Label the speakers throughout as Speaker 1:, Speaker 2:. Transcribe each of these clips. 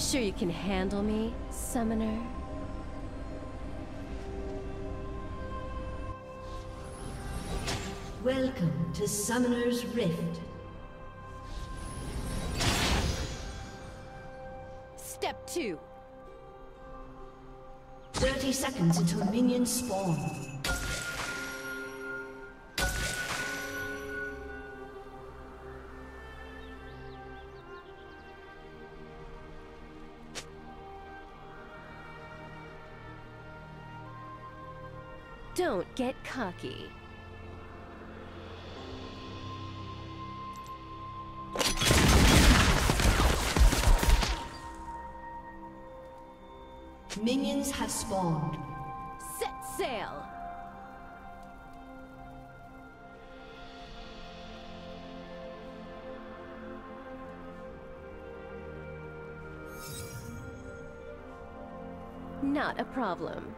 Speaker 1: Sure you can handle me, summoner?
Speaker 2: Welcome to Summoner's Rift.
Speaker 1: Step 2.
Speaker 2: 30 seconds until minions spawn.
Speaker 1: Don't get cocky.
Speaker 2: Minions have spawned.
Speaker 1: Set sail! Not a problem.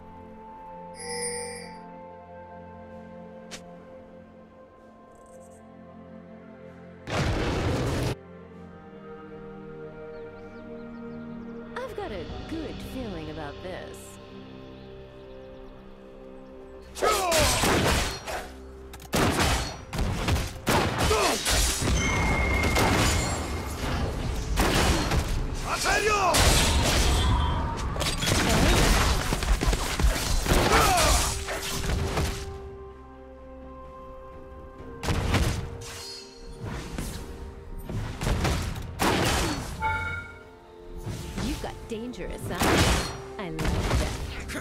Speaker 1: I've got a good feeling about this. You've got dangerous eyes. I like that.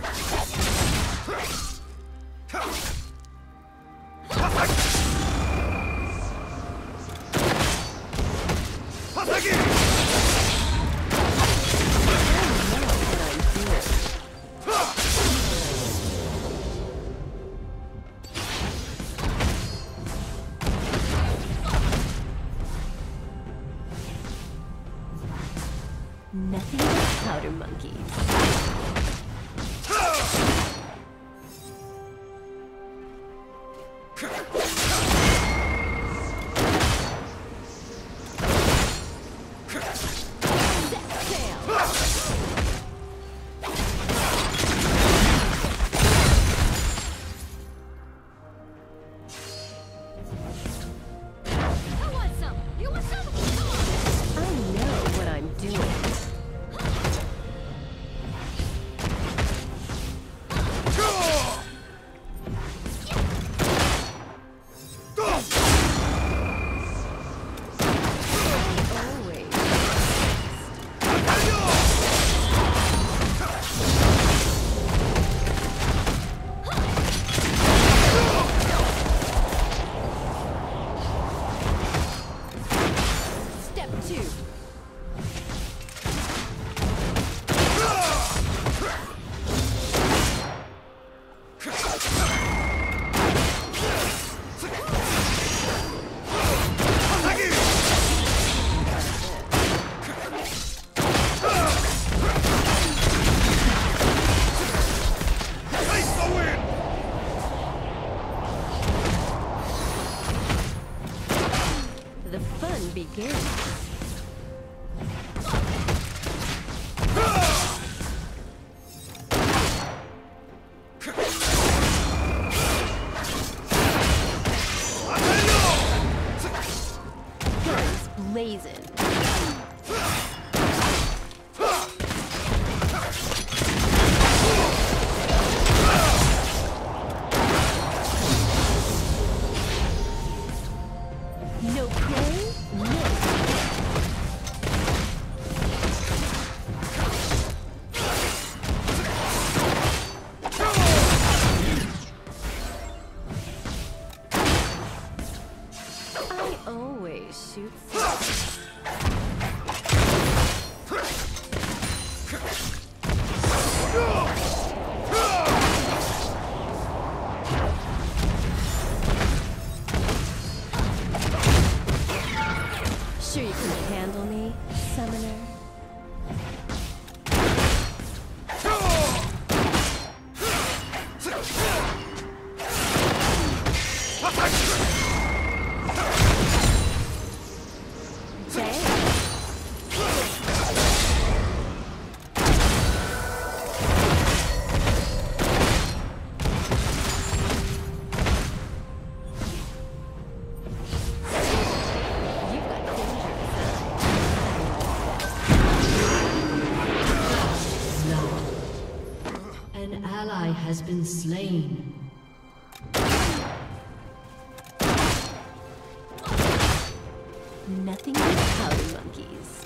Speaker 1: Nothing but powder monkeys. The fun begins. Guns blazing. No play, no. I always shoot first. Sure you can handle me, summoner? Dang.
Speaker 2: has been slain.
Speaker 1: Nothing but powder monkeys.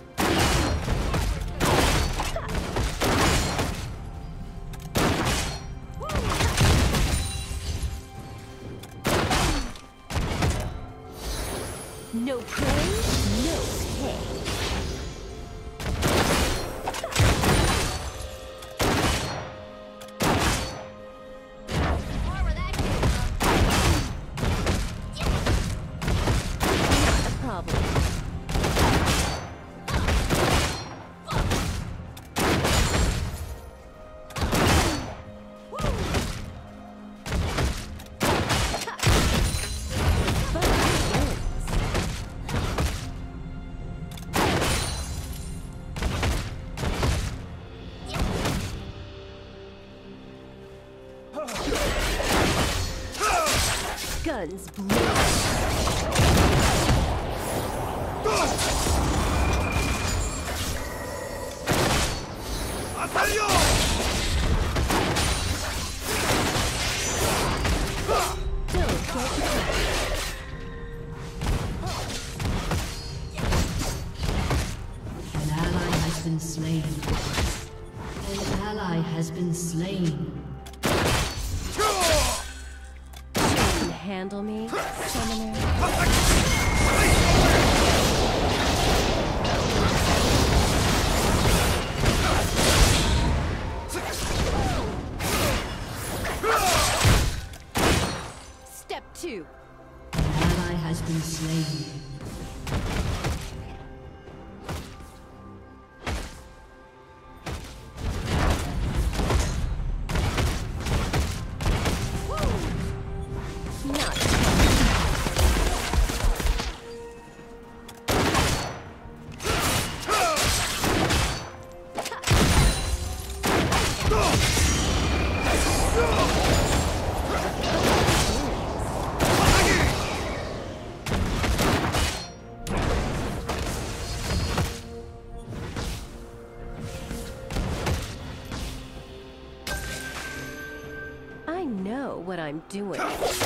Speaker 1: No prey, no pay. Not a problem. Guns
Speaker 2: An ally has been slain. An ally has been slain.
Speaker 1: handle me, summoner. Step 2.
Speaker 2: An ally has been slain.
Speaker 1: I know what I'm doing.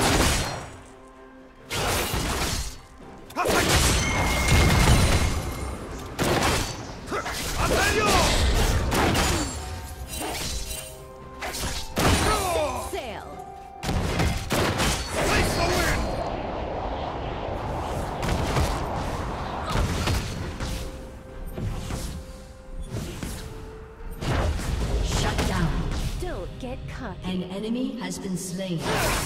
Speaker 1: Get caught.
Speaker 2: An enemy has been slain.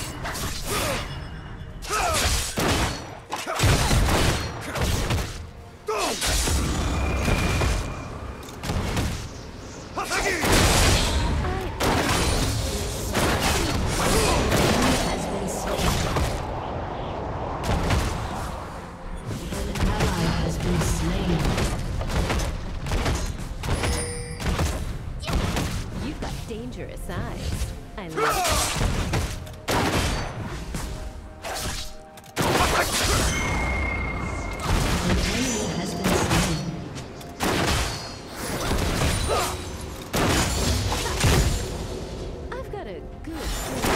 Speaker 1: Dangerous eyes. I love it.
Speaker 2: An enemy has been slain.
Speaker 1: I've got a good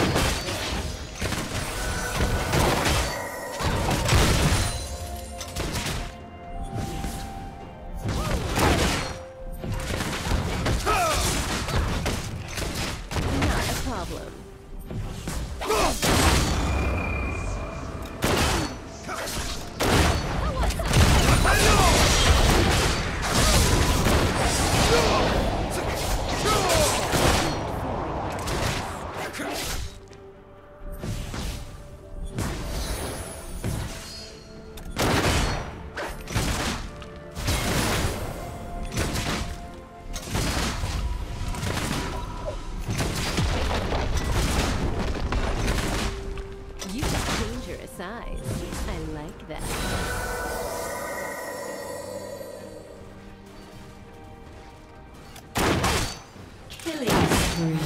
Speaker 1: problem. Size. I like that.
Speaker 2: Killing spree.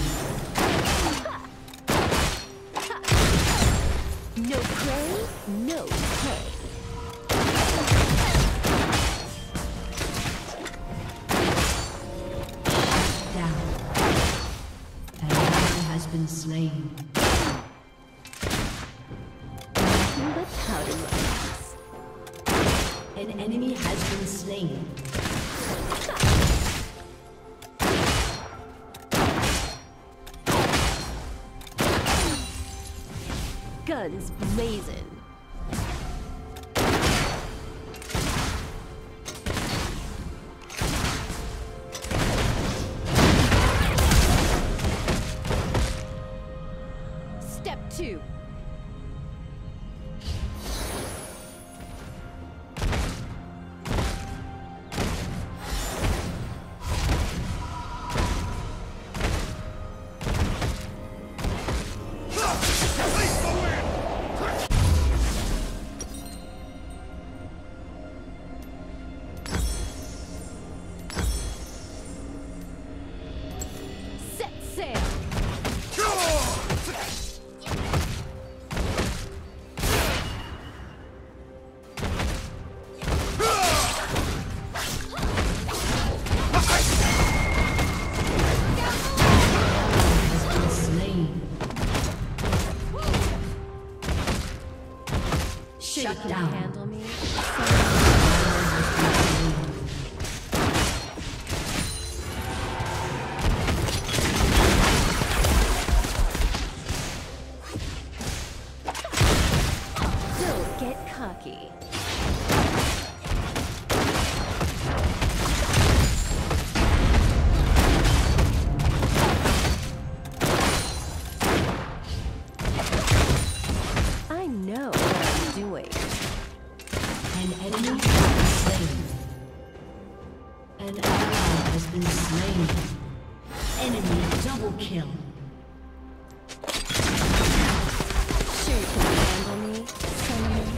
Speaker 1: No prey, no pay.
Speaker 2: Down. An ally has been slain. slain.
Speaker 1: Nothing but powder mugs.
Speaker 2: An enemy has been slain.
Speaker 1: Guns blazing. Step 2. Set sail. Sure you
Speaker 2: Shut
Speaker 1: can
Speaker 2: down.
Speaker 1: handle me. Don't get cocky. I know what I'm doing.
Speaker 2: An enemy has been slain. An ally has been slain. Enemy double kill.
Speaker 1: Sure you can handle me, Cinnamon.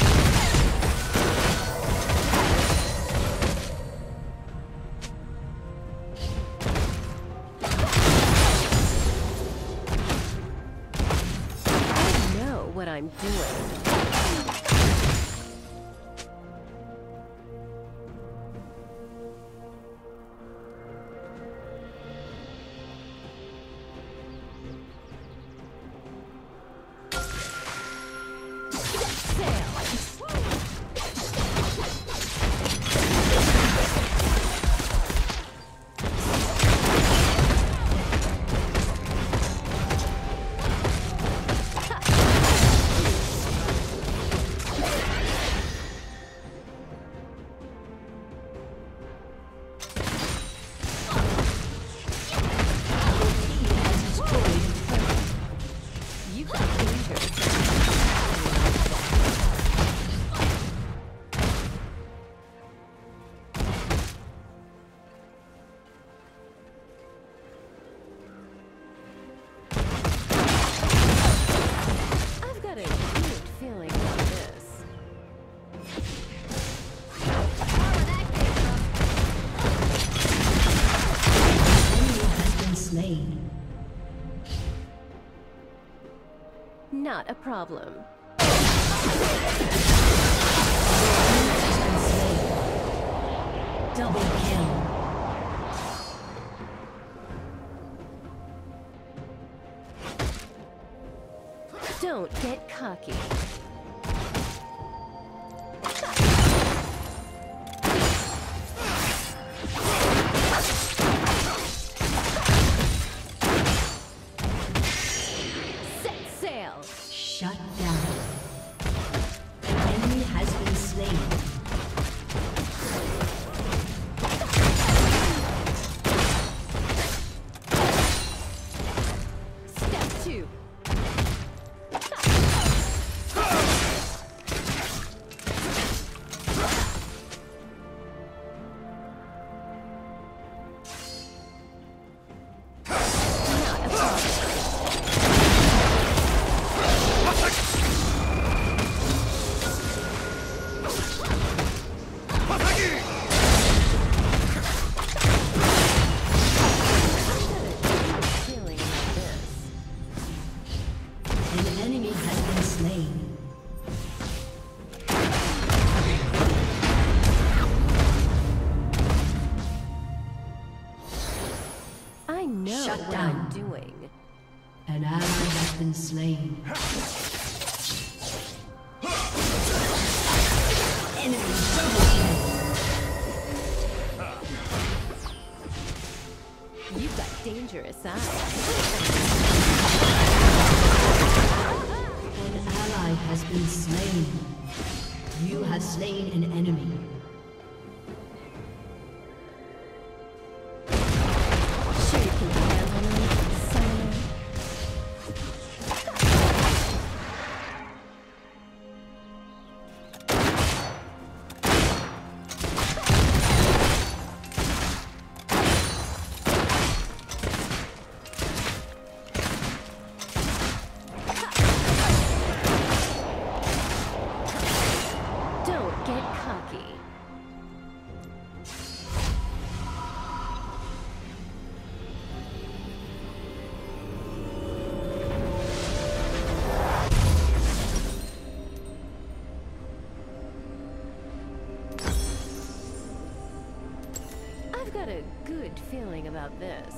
Speaker 1: I know what I'm doing. You got dangerous. I've got a weird feeling about this.
Speaker 2: Enemy has been slain.
Speaker 1: Not a problem.
Speaker 2: Double kill.
Speaker 1: Don't get cocky. Set sail.
Speaker 2: Shut down. An enemy has been slain.
Speaker 1: Step 2. Not a problem. Feeling like this.
Speaker 2: An enemy has been slain.
Speaker 1: I know
Speaker 2: Shut
Speaker 1: what
Speaker 2: down.
Speaker 1: I'm doing.
Speaker 2: An ally been slain. Enemy double kill.
Speaker 1: You've got dangerous eyes.
Speaker 2: An ally has been slain. You have slain an enemy.
Speaker 1: Sure you can handle me, summoner. Don't get cocky. I've got a good feeling about this.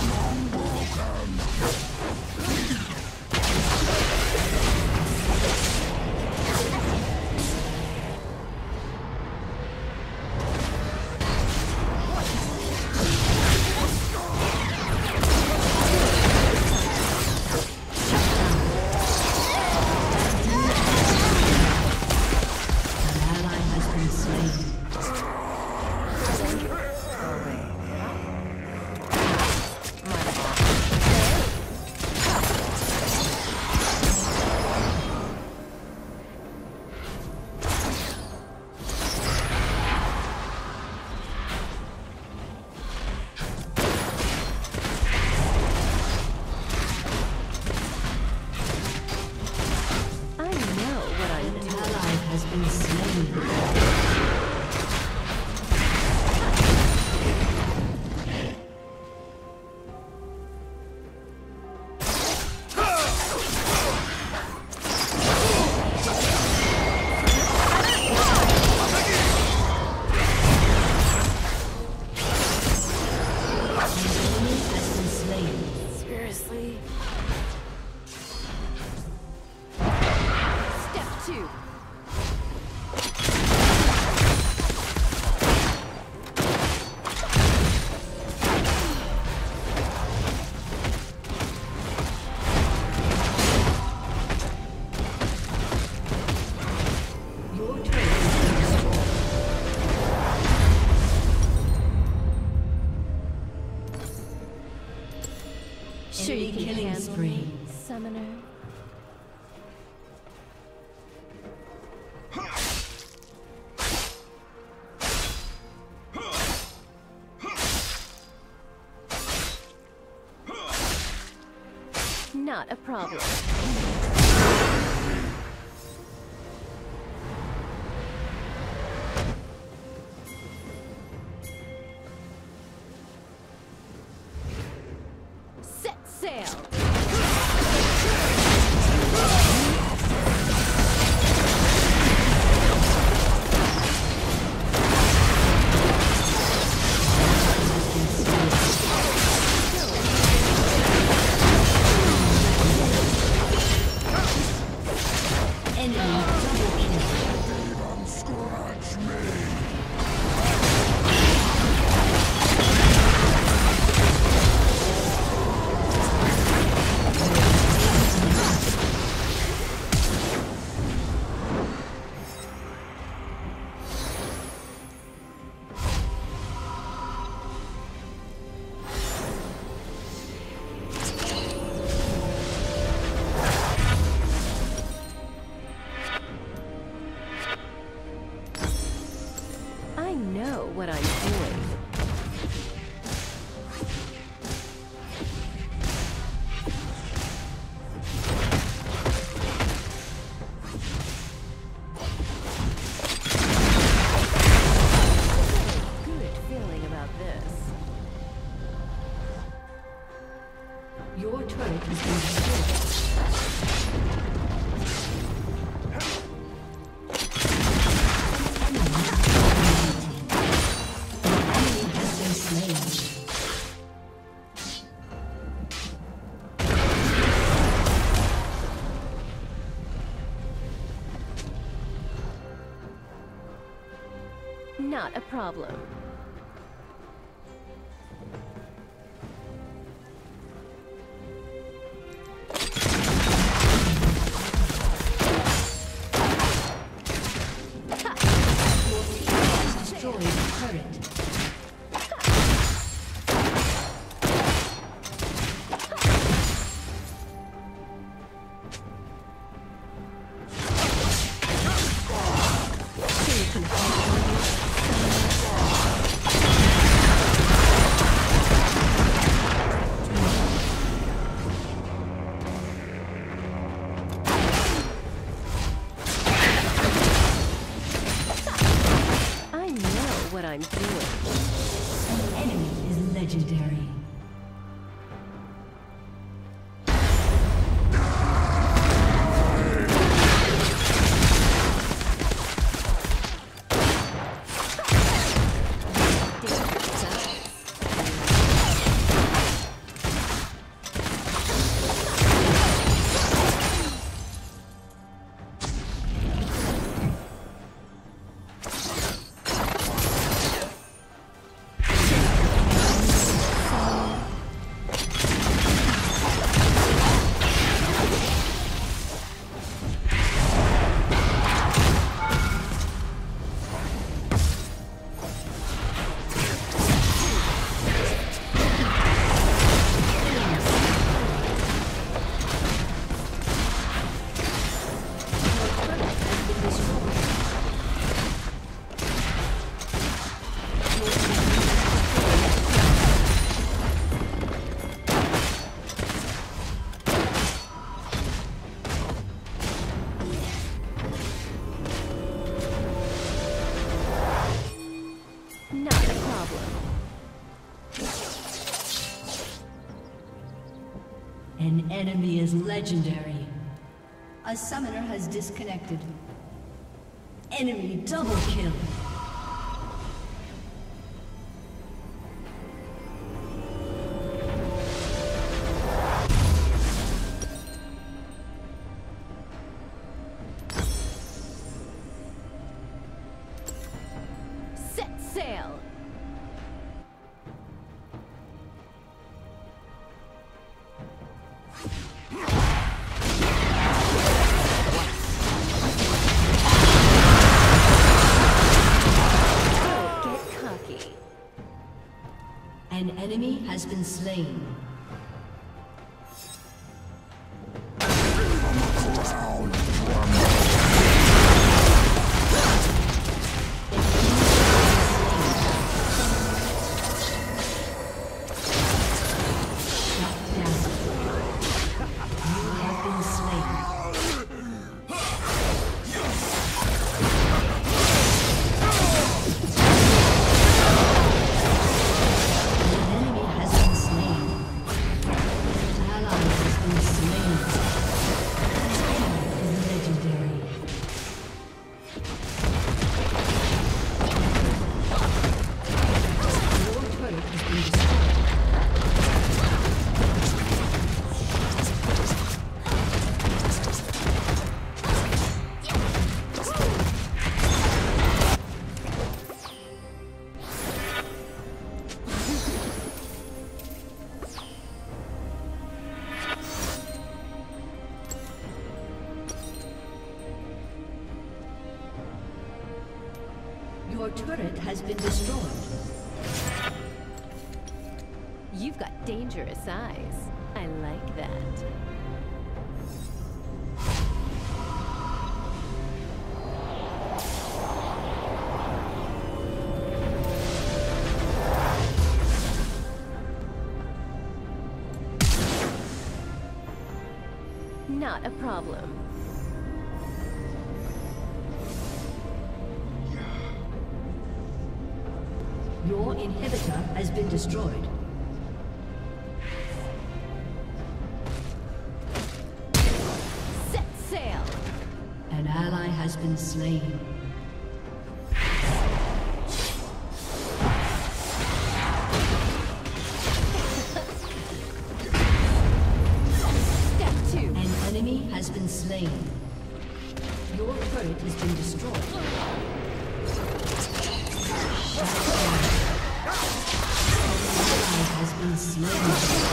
Speaker 2: An ally has been slain.
Speaker 1: I know what I'm
Speaker 2: An
Speaker 1: doing.
Speaker 2: ally has been slain.
Speaker 1: Seriously? Step 2.
Speaker 2: Your turret has been destroyed.
Speaker 1: Sure you
Speaker 2: Enemy
Speaker 1: can
Speaker 2: killing
Speaker 1: handle
Speaker 2: spree.
Speaker 1: me, summoner. Not a problem. Set sail! Not a problem. What I'm doing.
Speaker 2: An enemy is legendary. An enemy is legendary. A summoner has disconnected. Enemy double kill.
Speaker 1: Set sail.
Speaker 2: An enemy has been slain. Your turret has been destroyed.
Speaker 1: You've got dangerous eyes. I like that. Not a problem.
Speaker 2: Your inhibitor has been destroyed.
Speaker 1: Set sail!
Speaker 2: An ally has been slain.
Speaker 1: Step 2.
Speaker 2: An enemy has been slain. Your turret has been destroyed. Has been slain.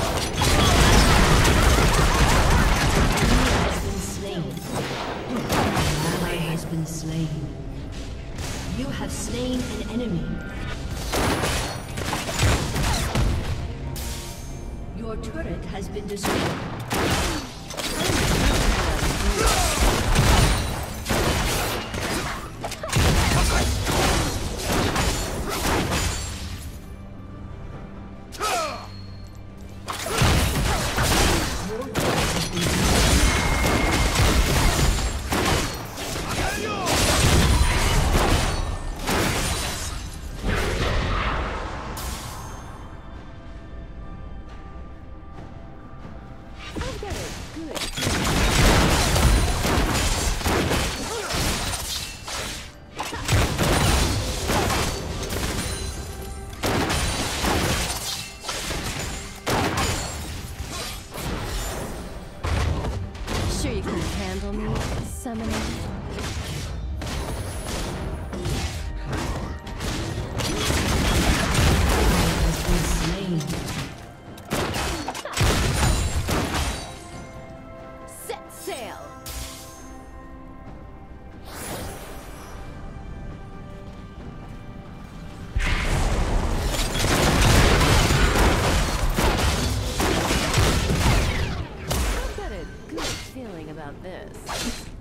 Speaker 2: Ally has been slain. You have slain an enemy. Your turret has been destroyed.
Speaker 1: I've got a good. Sure you can handle me, summoner? About this.